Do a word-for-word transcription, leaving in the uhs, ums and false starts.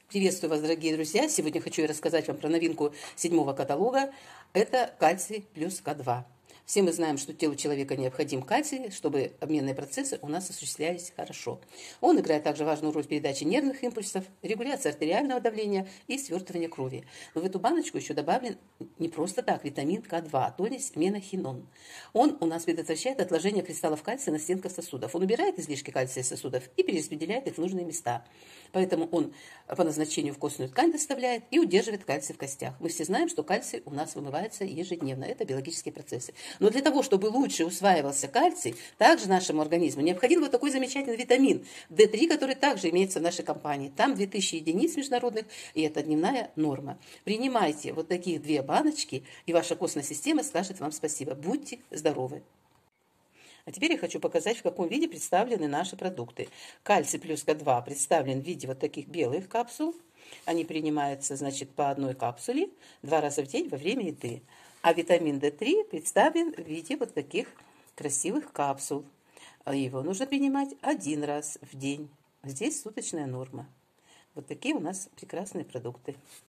Приветствую вас, дорогие друзья! Сегодня хочу рассказать вам про новинку седьмого каталога. Это кальций плюс К два. Все мы знаем, что телу человека необходим кальций, чтобы обменные процессы у нас осуществлялись хорошо. Он играет также важную роль в передаче нервных импульсов, регуляции артериального давления и свертывания крови. Но в эту баночку еще добавлен не просто так витамин К два, то есть менохинон. Он у нас предотвращает отложение кристаллов кальция на стенках сосудов. Он убирает излишки кальция из сосудов и перераспределяет их в нужные места. Поэтому он по назначению в костную ткань доставляет и удерживает кальций в костях. Мы все знаем, что кальций у нас вымывается ежедневно. Это биологические процессы. Но для того, чтобы лучше усваивался кальций, также нашему организму необходим вот такой замечательный витамин дэ три, который также имеется в нашей компании. Там две тысячи единиц международных, и это дневная норма. Принимайте вот таких две баночки, и ваша костная система скажет вам спасибо. Будьте здоровы! А теперь я хочу показать, в каком виде представлены наши продукты. Кальций плюс К два представлен в виде вот таких белых капсул. Они принимаются, значит, по одной капсуле два раза в день во время еды. А витамин дэ три представлен в виде вот таких красивых капсул. Его нужно принимать один раз в день. Здесь суточная норма. Вот такие у нас прекрасные продукты.